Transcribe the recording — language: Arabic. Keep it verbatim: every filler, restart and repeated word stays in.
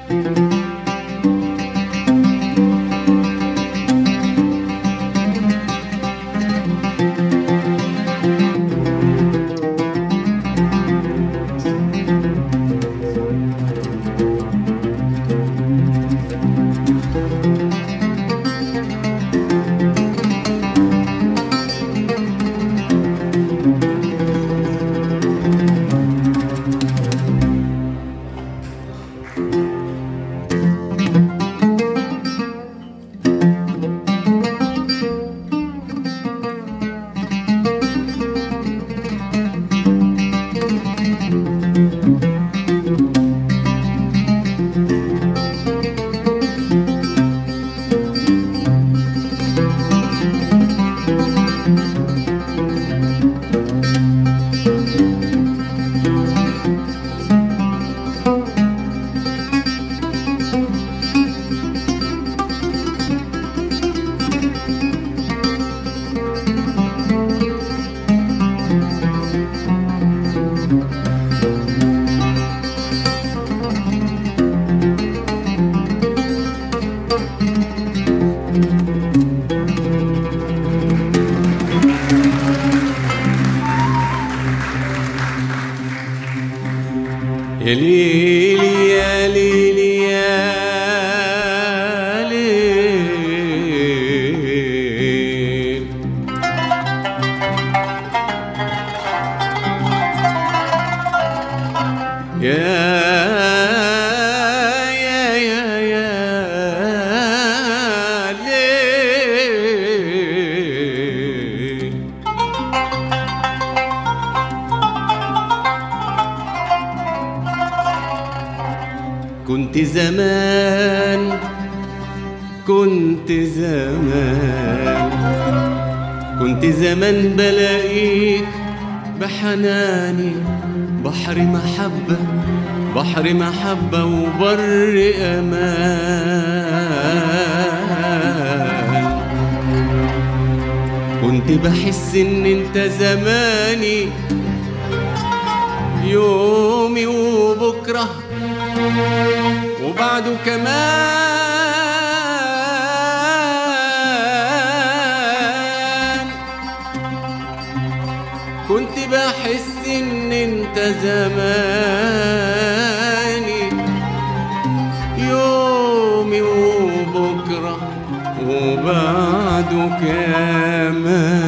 يا ليل يا ليل يا ليل يا يا يا يا ليل كنت زمان كنت زمان كنت زمان بلاقيك بحناني بحر محبة بحر محبة وبر أمان كنت بحس إن أنت زماني يومي وبكرة وبعده كمان كنت بحس ان انت زماني يومي وبكرة وبعده كمان